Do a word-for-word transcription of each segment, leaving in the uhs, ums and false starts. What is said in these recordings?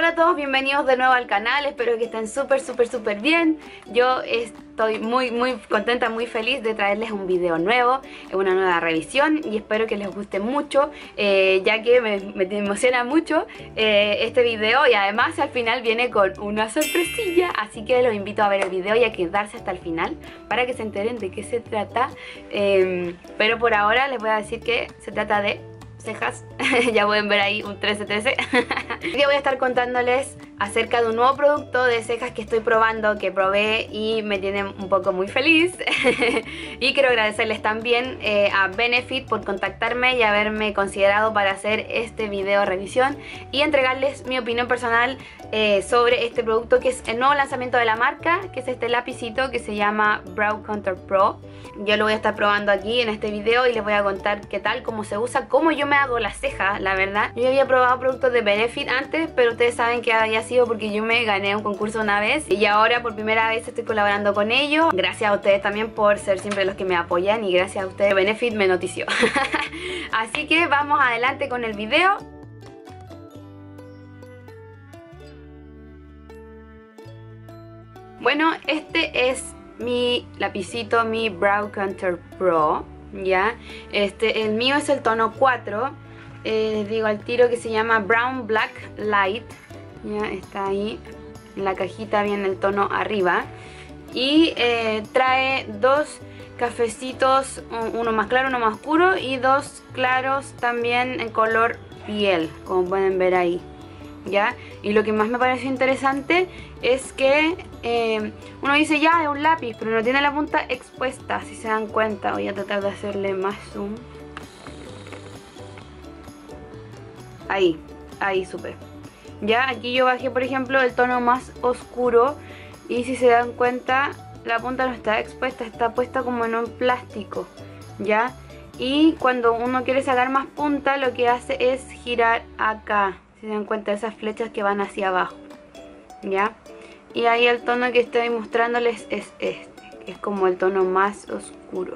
Hola a todos, bienvenidos de nuevo al canal, espero que estén súper súper súper bien. Yo estoy muy muy contenta, muy feliz de traerles un video nuevo, una nueva revisión y espero que les guste mucho, eh, ya que me, me emociona mucho eh, este video y además al final viene con una sorpresilla, así que los invito a ver el video y a quedarse hasta el final para que se enteren de qué se trata, eh, pero por ahora les voy a decir que se trata de cejas. Ya pueden ver ahí un trece trece. Hoy voy a estar contándoles acerca de un nuevo producto de cejas que estoy probando, que probé y me tiene un poco muy feliz. Y quiero agradecerles también eh, a Benefit por contactarme y haberme considerado para hacer este video revisión y entregarles mi opinión personal eh, sobre este producto, que es el nuevo lanzamiento de la marca, que es este lapicito que se llama Brow Contour Pro. Yo lo voy a estar probando aquí en este video y les voy a contar qué tal, cómo se usa, cómo yo me hago las cejas, la verdad. Yo había probado productos de Benefit antes, pero ustedes saben que había sido porque yo me gané un concurso una vez y ahora por primera vez estoy colaborando con ellos. Gracias a ustedes también por ser siempre los que me apoyan y gracias a ustedes Benefit me notició. Así que vamos adelante con el video. Bueno, este es mi lapicito, mi Brow Contour Pro, ya. Este, el mío es el tono cuatro. Eh, les digo al tiro que se llama Brown Black Light. Ya está ahí en la cajita, viene el tono arriba. Y eh, trae dos cafecitos, uno más claro, uno más oscuro, y dos claros también en color piel, como pueden ver ahí. ¿Ya? Y lo que más me pareció interesante es que eh, uno dice ya es un lápiz, pero no tiene la punta expuesta, si se dan cuenta. Voy a tratar de hacerle más zoom. Ahí, ahí súper. Ya, aquí yo bajé por ejemplo el tono más oscuro y si se dan cuenta la punta no está expuesta, está puesta como en un plástico. ¿Ya? Y cuando uno quiere sacar más punta lo que hace es girar acá. Si se dan cuenta de esas flechas que van hacia abajo, ¿ya? Y ahí el tono que estoy mostrándoles es este, que es como el tono más oscuro.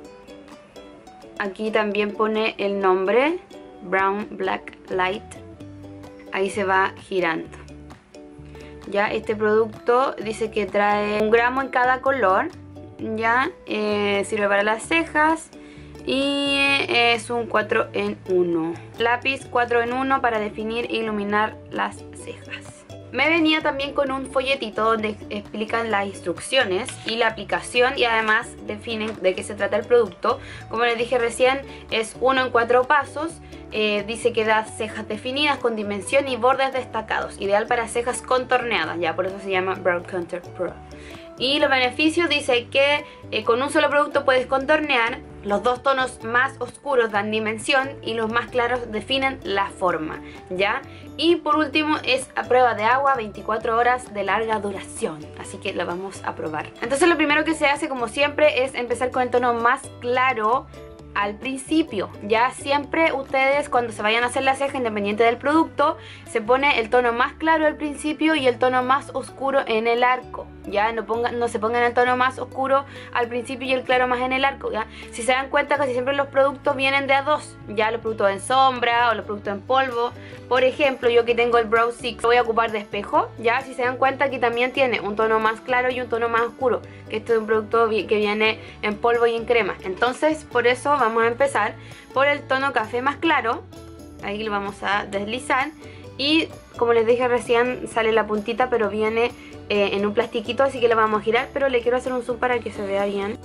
Aquí también pone el nombre, Brown Black Light. Ahí se va girando. Ya, este producto dice que trae un gramo en cada color. Ya, eh, sirve para las cejas. Y es un cuatro en uno. Lápiz cuatro en uno para definir e iluminar las cejas. Me venía también con un folletito donde explican las instrucciones y la aplicación y además definen de qué se trata el producto. Como les dije recién, es uno en cuatro pasos. Eh, dice que da cejas definidas con dimensión y bordes destacados, ideal para cejas contorneadas, ya por eso se llama Brow Contour Pro. Y los beneficios dice que eh, con un solo producto puedes contornear, los dos tonos más oscuros dan dimensión y los más claros definen la forma, ¿ya? Y por último es a prueba de agua, veinticuatro horas de larga duración, así que la vamos a probar. Entonces lo primero que se hace, como siempre, es empezar con el tono más claro al principio. Ya siempre ustedes cuando se vayan a hacer la ceja, independiente del producto, se pone el tono más claro al principio y el tono más oscuro en el arco. Ya no, pongan, no se pongan el tono más oscuro al principio y el claro más en el arco. ¿Ya? Si se dan cuenta, casi siempre los productos vienen de a dos. Ya los productos en sombra o los productos en polvo. Por ejemplo, yo que tengo el Brow Six, voy a ocupar de espejo. Ya si se dan cuenta, aquí también tiene un tono más claro y un tono más oscuro. Que este es un producto que viene en polvo y en crema. Entonces, por eso vamos a empezar por el tono café más claro. Ahí lo vamos a deslizar. Y como les dije recién, sale la puntita, pero viene eh, en un plastiquito, así que lo vamos a girar. Pero le quiero hacer un zoom para que se vea bien.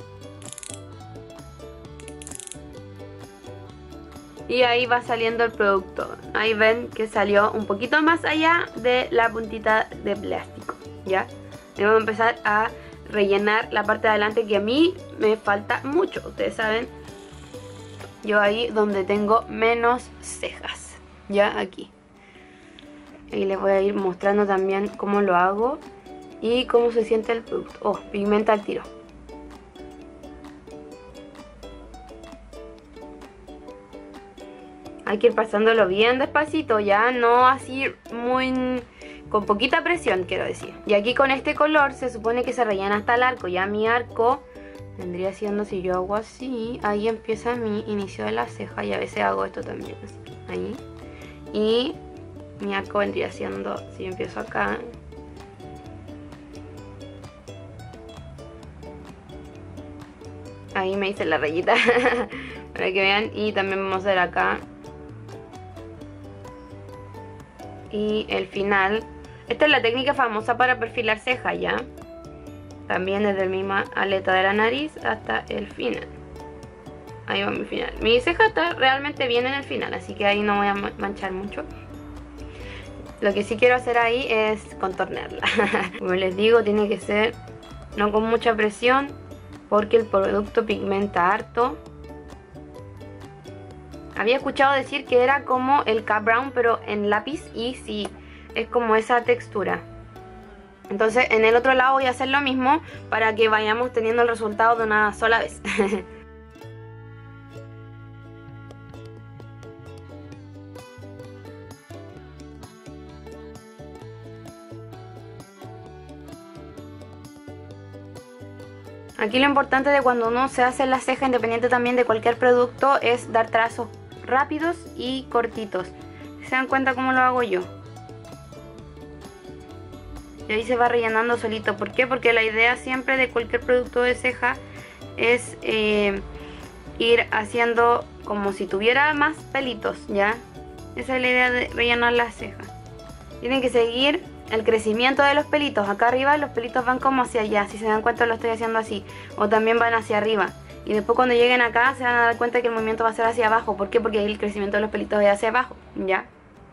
Y ahí va saliendo el producto. Ahí ven que salió un poquito más allá de la puntita de plástico. ¿Ya? Y vamos a empezar a rellenar la parte de adelante, que a mí me falta mucho. Ustedes saben, yo ahí donde tengo menos cejas. Ya aquí. Y les voy a ir mostrando también cómo lo hago y cómo se siente el producto. Oh, pigmenta al tiro. Hay que ir pasándolo bien despacito, ya no así muy... con poquita presión, quiero decir. Y aquí con este color se supone que se rellena hasta el arco. Ya mi arco vendría siendo, si yo hago así, ahí empieza mi inicio de la ceja. Y a veces hago esto también, así, ahí. Y Mi arco vendría siendo, si empiezo acá, ahí me hice la rayita para que vean. Y también vamos a hacer acá y el final. Esta es la técnica famosa para perfilar ceja, ya. También desde la misma aleta de la nariz hasta el final. Ahí va mi final. Mi ceja está realmente bien en el final, así que ahí no voy a manchar mucho. Lo que sí quiero hacer ahí es contornearla. Como les digo, tiene que ser no con mucha presión, porque el producto pigmenta harto. Había escuchado decir que era como el K-Brown, pero en lápiz, y sí, es como esa textura. Entonces en el otro lado voy a hacer lo mismo para que vayamos teniendo el resultado de una sola vez. Aquí lo importante de cuando uno se hace la ceja, independiente también de cualquier producto, es dar trazos rápidos y cortitos. ¿Se dan cuenta cómo lo hago yo? Y ahí se va rellenando solito. ¿Por qué? Porque la idea siempre de cualquier producto de ceja es eh, ir haciendo como si tuviera más pelitos, ¿ya? Esa es la idea de rellenar las cejas. Tienen que seguir el crecimiento de los pelitos. Acá arriba los pelitos van como hacia allá. Si se dan cuenta lo estoy haciendo así. O también van hacia arriba. Y después cuando lleguen acá se van a dar cuenta que el movimiento va a ser hacia abajo. ¿Por qué? Porque ahí el crecimiento de los pelitos es hacia abajo, ¿ya?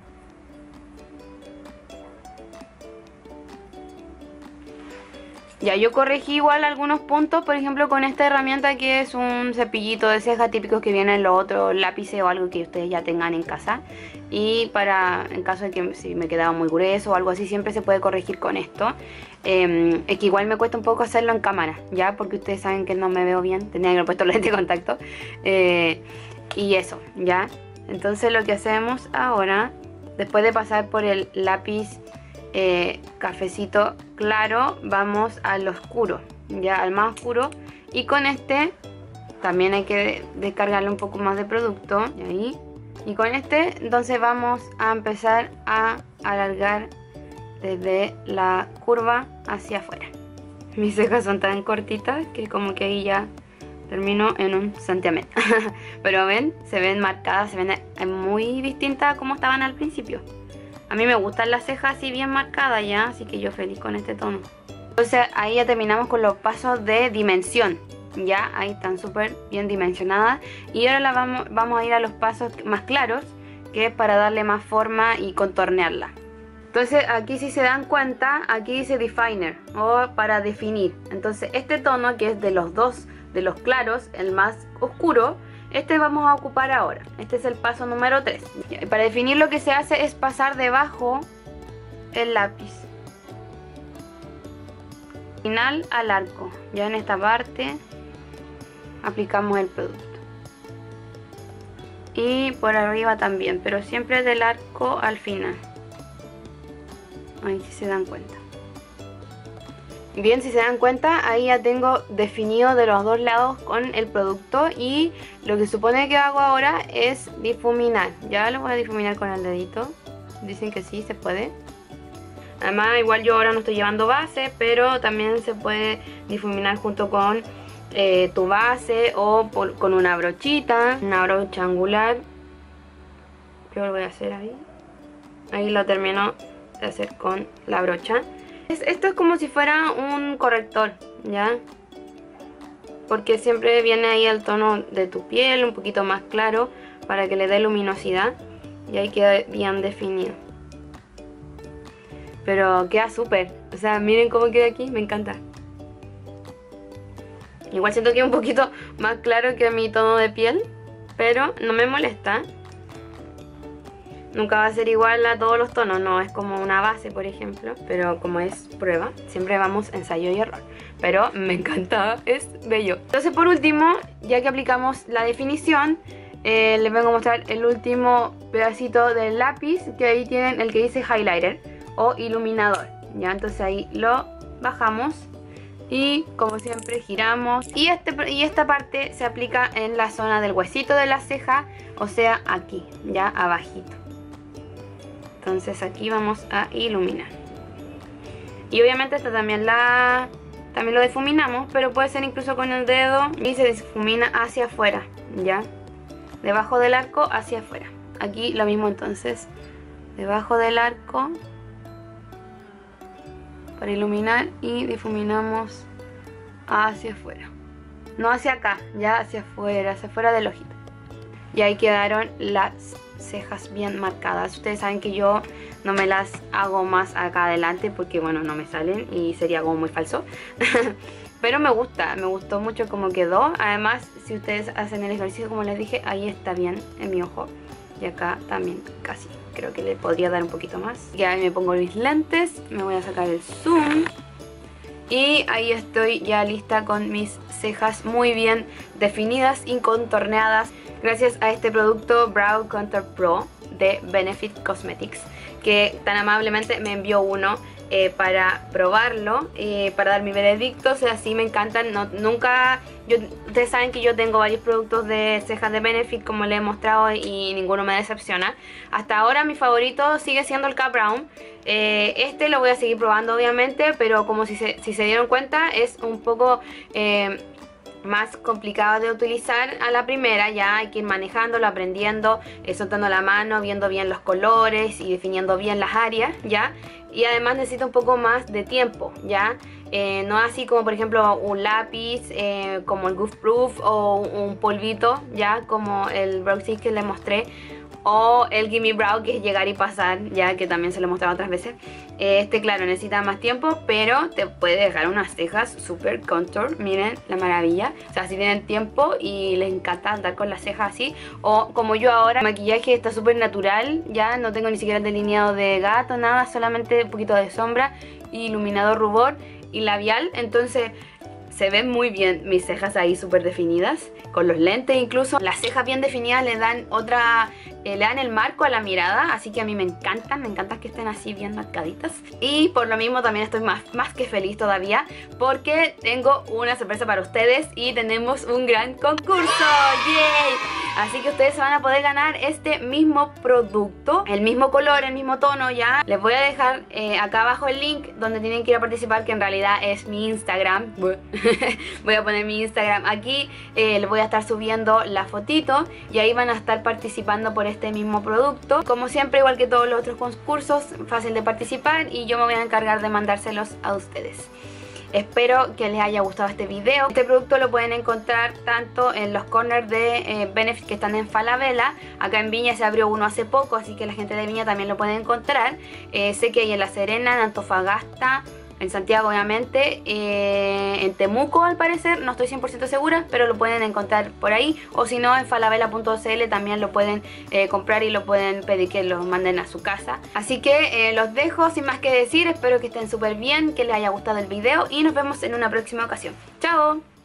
Ya, yo corregí igual algunos puntos, por ejemplo con esta herramienta que es un cepillito de ceja típicos que vienen los otros lápices o algo que ustedes ya tengan en casa. Y para, en caso de que si me quedaba muy grueso o algo así, siempre se puede corregir con esto. Eh, es que igual me cuesta un poco hacerlo en cámara, ya, porque ustedes saben que no me veo bien, tenía que haber puesto lente de contacto. Eh, y eso, ya. Entonces lo que hacemos ahora, después de pasar por el lápiz Eh, cafecito claro, vamos al oscuro, ya al más oscuro, y con este también hay que descargarle un poco más de producto, y ahí, y con este entonces vamos a empezar a alargar desde la curva hacia afuera. Mis cejas son tan cortitas que como que ahí ya termino en un santiamén. Pero ven, se ven marcadas, se ven muy distintas a como estaban al principio. A mí me gustan las cejas así bien marcadas ya, así que yo feliz con este tono. Entonces ahí ya terminamos con los pasos de dimensión. Ya, ahí están súper bien dimensionadas. Y ahora la vamos, vamos a ir a los pasos más claros, que es para darle más forma y contornearla. Entonces aquí si se dan cuenta, aquí dice definer o para definir. Entonces este tono que es de los dos, de los claros, el más oscuro, este vamos a ocupar ahora. Este es el paso número tres. Para definir lo que se hace es pasar debajo el lápiz. Final al arco. Ya en esta parte aplicamos el producto. Y por arriba también, pero siempre del arco al final. Ahí si se dan cuenta. Bien, si se dan cuenta, ahí ya tengo definido de los dos lados con el producto. Y lo que supone que hago ahora es difuminar. Ya lo voy a difuminar con el dedito. Dicen que sí, se puede. Además, igual yo ahora no estoy llevando base, pero también se puede difuminar junto con eh, tu base o por, con una brochita, una brocha angular. Yo lo voy a hacer ahí. Ahí lo termino de hacer con la brocha. Esto es como si fuera un corrector, ¿ya? Porque siempre viene ahí el tono de tu piel, un poquito más claro, para que le dé luminosidad. Y ahí queda bien definido. Pero queda súper. O sea, miren cómo queda aquí, me encanta. Igual siento que es un poquito más claro que mi tono de piel, pero no me molesta. Nunca va a ser igual a todos los tonos, no es como una base, por ejemplo. Pero como es prueba, siempre vamos ensayo y error. Pero me encanta, es bello. Entonces por último, ya que aplicamos la definición, eh, les vengo a mostrar el último pedacito del lápiz. Que ahí tienen el que dice highlighter o iluminador. Ya, entonces ahí lo bajamos. Y como siempre giramos. Y, este, y esta parte se aplica en la zona del huesito de la ceja. O sea aquí, ya abajito. Entonces aquí vamos a iluminar. Y obviamente esta también la también lo difuminamos, pero puede ser incluso con el dedo y se difumina hacia afuera, ¿ya? Debajo del arco hacia afuera. Aquí lo mismo entonces, debajo del arco para iluminar y difuminamos hacia afuera. No hacia acá, ya hacia afuera, hacia afuera del ojito. Y ahí quedaron las cejas bien marcadas. Ustedes saben que yo no me las hago más acá adelante porque bueno, no me salen y sería como muy falso. Pero me gusta, me gustó mucho como quedó. Además, si ustedes hacen el ejercicio como les dije, ahí está bien en mi ojo. Y acá también casi. Creo que le podría dar un poquito más. Y ahí me pongo mis lentes, me voy a sacar el zoom. Y ahí estoy ya lista con mis cejas muy bien definidas y contorneadas. Gracias a este producto Brow Contour Pro de Benefit Cosmetics, que tan amablemente me envió uno eh, para probarlo, eh, para dar mi veredicto. O sea, sí me encantan. No, nunca, yo, ustedes saben que yo tengo varios productos de cejas de Benefit, como les he mostrado, y ninguno me decepciona. Hasta ahora mi favorito sigue siendo el K Brown. Eh, este lo voy a seguir probando obviamente, pero como si se, si se dieron cuenta es un poco eh, más complicado de utilizar a la primera. Ya hay que ir manejándolo, aprendiendo, eh, soltando la mano, viendo bien los colores y definiendo bien las áreas, ya. Y además necesita un poco más de tiempo, ya. Eh, no así como por ejemplo un lápiz eh, como el Goof Proof, o un polvito, ya, como el Brow Stick que les mostré, o el Gimme Brow, que es llegar y pasar, ya, que también se lo he mostrado otras veces. Este, claro, necesita más tiempo, pero te puede dejar unas cejas super contour. Miren la maravilla. O sea, si tienen tiempo y les encanta andar con las cejas así, o como yo ahora, el maquillaje está súper natural, ya no tengo ni siquiera el delineado de gato, nada, solamente un poquito de sombra, iluminador rubor y labial. Entonces se ven muy bien mis cejas ahí súper definidas, con los lentes incluso. Las cejas bien definidas le dan otra, eh, le dan el marco a la mirada, así que a mí me encantan, me encanta que estén así bien marcaditas. Y por lo mismo también estoy más, más que feliz todavía, porque tengo una sorpresa para ustedes y tenemos un gran concurso. ¡Yay! Así que ustedes se van a poder ganar este mismo producto, el mismo color, el mismo tono, ya. Les voy a dejar eh, acá abajo el link donde tienen que ir a participar, que en realidad es mi Instagram. Voy a poner mi Instagram aquí, eh, les voy a estar subiendo la fotito y ahí van a estar participando por este mismo producto. Como siempre, igual que todos los otros concursos, fácil de participar y yo me voy a encargar de mandárselos a ustedes. Espero que les haya gustado este video. Este producto lo pueden encontrar tanto en los corners de eh, Benefit que están en Falabella. Acá en Viña se abrió uno hace poco, así que la gente de Viña también lo puede encontrar. Eh, sé que hay en La Serena, en Antofagasta, en Santiago obviamente, eh, en Temuco al parecer, no estoy cien por ciento segura, pero lo pueden encontrar por ahí, o si no en falabella punto cl también lo pueden eh, comprar y lo pueden pedir que los manden a su casa. Así que eh, los dejo sin más que decir, espero que estén súper bien, que les haya gustado el video y nos vemos en una próxima ocasión. ¡Chao!